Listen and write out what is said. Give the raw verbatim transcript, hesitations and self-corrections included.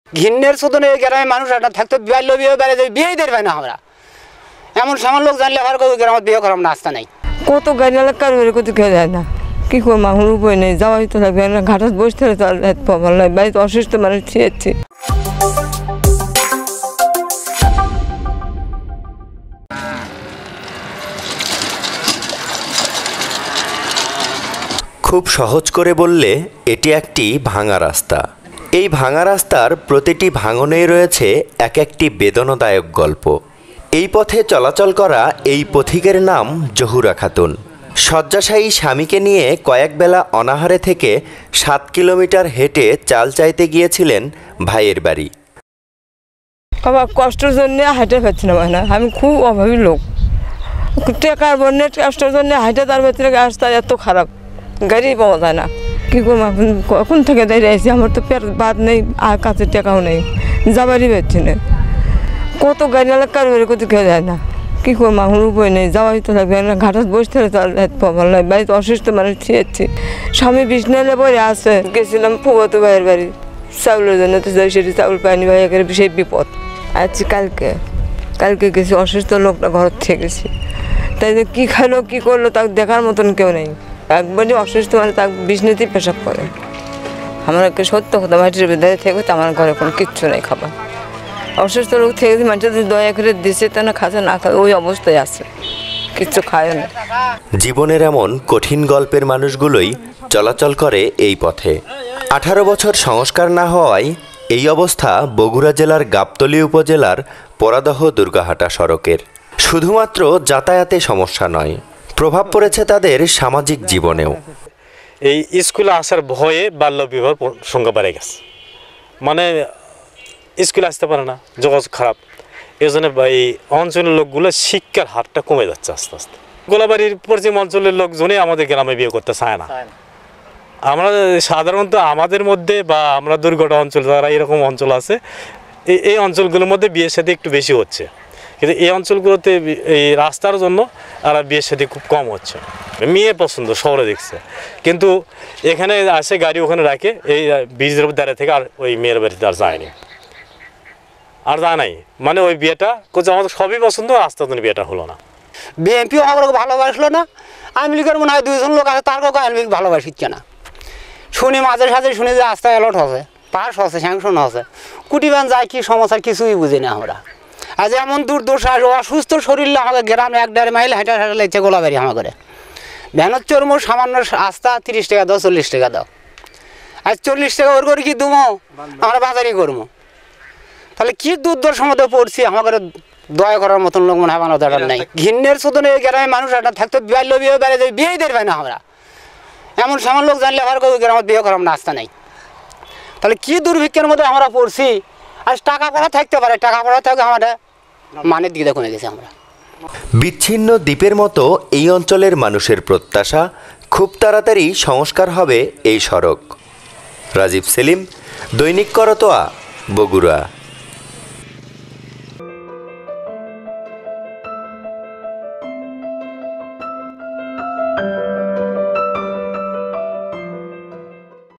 ঘিন্নের শোধনে গ্রামের মানুষ একটা থাকতো বাল্য বিয়ে বেড়ে যাবে বিয়েই দেবে না আমরা এমন সামান লোক জানলে আমার গ্রামে বিয়ে করার রাস্তা নাই। কত গাড়ি এলাকার বের করতে কেউ যায় না, কি করবো আমার উপায় নেই, যাওয়াই তো লাগবে না, ঘাটাত বসতে ভালো লাগে, বাড়িতে অসুস্থ মানুষ ছিঁড়েছি। খুব সহজ করে বললে এটি একটি ভাঙা রাস্তা। এই ভাঙা রাস্তার প্রতিটি ভাঙনেই রয়েছে এক একটি বেদনাদায়ক গল্প। এই পথে চলাচল করা এই পথিকের নাম জহুরা খাতুন। শয্যাশায়ী স্বামীকে নিয়ে কয়েক বেলা অনাহারে থেকে সাত কিলোমিটার হেঁটে চাল চাইতে গিয়েছিলেন ভাইয়ের বাড়ি। আমার কষ্টের জন্য হাঁটে পাচ্ছি না, মানে আমি খুব অভাবী লোক, টেকার বন্যের কষ্টের জন্য হাঁটে তার ভেতরে রাস্তা এত খারাপ, গাড়ি পাওয়া যায় না, কী করবো এখন কখন থেকে দাঁড়িয়ে আছি, আমার তো পেট বাদ নেই আর কাছে টেকাও নেই, যাবারই পাচ্ছি না, কত গাড়ি এলাকার বের করতে কেউ যায় না, কী করবো আমার উপায় নেই, যাওয়াই তো লাগবে না, ঘাটাত বসতে ভালো লাগে, বাড়িতে অসুস্থ মানুষ ছিঁড়েছি, স্বামী বিছনালে পরে আছে, গেছিলাম ফুয়াতো ভাইয়ের বাড়ি চাউলের জন্য, তো যাই সেটি চাউল পাইনি, ভাই একের সেই বিপদ। আছি কালকে কালকে গেছি, অসুস্থ লোকটা ঘর থেকে গেছি, তাই যে কী খাইলো কী করলো তাকে দেখার মতন কেউ নেই, একবারই অসুস্থ মানে তাকে বিছনাতেই পেশাব করে। আমার একটা সত্য কথা, মাটির বেঁধে থেকে তো আমার ঘরে কোনো কিচ্ছু নেই খাবার, অসুস্থ লোক থেকে মাটির যদি দয়া করে দিছে তা না খাচ্ছে, না খায় ওই অবস্থায় আছে, কিচ্ছু খায় না। জীবনের এমন কঠিন গল্পের মানুষগুলোই চলাচল করে এই পথে। আঠারো বছর সংস্কার না হওয়ায় এই অবস্থা বগুড়া জেলার গাবতলী উপজেলার পরাদহ দুর্গাহাটা সড়কের। শুধুমাত্র যাতায়াতে সমস্যা নয়, প্রভাব পড়েছে তাদের সামাজিক জীবনেও। এই স্কুলে আসার ভয়ে বাল্যবিবাহ সংখ্যা বেড়ে গেছে, মানে স্কুলে আসতে পারে না, যোগাযোগ খারাপ, এই জন্য এই অঞ্চলের লোকগুলো শিক্ষার হারটা কমে যাচ্ছে আস্তে আস্তে। গোলাবাড়ির পশ্চিম অঞ্চলের লোকজনই আমাদের গ্রামে বিয়ে করতে চায় না। আমরা সাধারণত আমাদের মধ্যে বা আমরা দুর্গত অঞ্চল যারা এরকম অঞ্চল আছে, এই এই অঞ্চলগুলোর মধ্যে বিয়ের সাথে একটু বেশি হচ্ছে, কিন্তু এই অঞ্চলগুলোতে এই রাস্তার জন্য আর বিয়ের সাথে খুব কম হচ্ছে। মেয়ে পছন্দ শহরে দেখছে, কিন্তু এখানে আসে গাড়ি ওখানে রাখে, এই ব্রিজের দাঁড়িয়ে থেকে আর ওই মেয়ের বাড়িতে আর যায়নি, আর যায় নাই, মানে ওই বিয়েটা করছে আমাদের সবই পছন্দ, রাস্তা জন্য বিয়েটা হলো না। বিএনপিও আমাকে ভালোবাসলো না, আওয়ামী লীগের মনে হয় দুইজন লোক আছে তার কাউকে আওয়ামী লীগ ভালোবাসিচ্ছে না। শুনি মাঝে সাঝে শুনি যে রাস্তা অ্যালট হচ্ছে, পাস হচ্ছে, স্যাংশন হচ্ছে, কুটি ব্যান যায় কি সমস্যার কিছুই বুঝি না আমরা। আজ এমন দুর্দশা অসুস্থ শরীর আমাকে গ্রামে এক দেড় মাইল হেঁটে হেঁটে লাগছে গোলাবাড়ি আমার করে, ভ্যানের চর্ম সামান্য আস্তা তিরিশ টাকা দাও চল্লিশ টাকা দাও, আজ চল্লিশ টাকা ওর করে কি দুমো আমরা বাজারই করবো, তাহলে কি দুর্দশার মধ্যে পড়ছি, আমাদের দয়া করার মতন লোক মনে হয় আমার দরকার নাই। ঘিন্নের শোধনে গ্রামের মানুষ একটা থাকতো বাল্য বিয়ে বেড়ে যাবে বিয়েই দেবে না আমরা এমন সামান লোক জানলে আমার গ্রামে বিয়ে করার রাস্তা নাই, তাহলে কি দুর্ভিক্ষের মধ্যে আমরা পড়ছি। আজ টাকা পড়া থাকতে পারে, টাকা পড়া থাকবে আমাদের মানের দিকে কমে গেছে। আমরা বিচ্ছিন্ন দ্বীপের মতো এই অঞ্চলের মানুষের প্রত্যাশা খুব তাড়াতাড়ি সংস্কার হবে এই সড়ক। রাজীব সেলিম, দৈনিক করতোয়া, বগুড়া।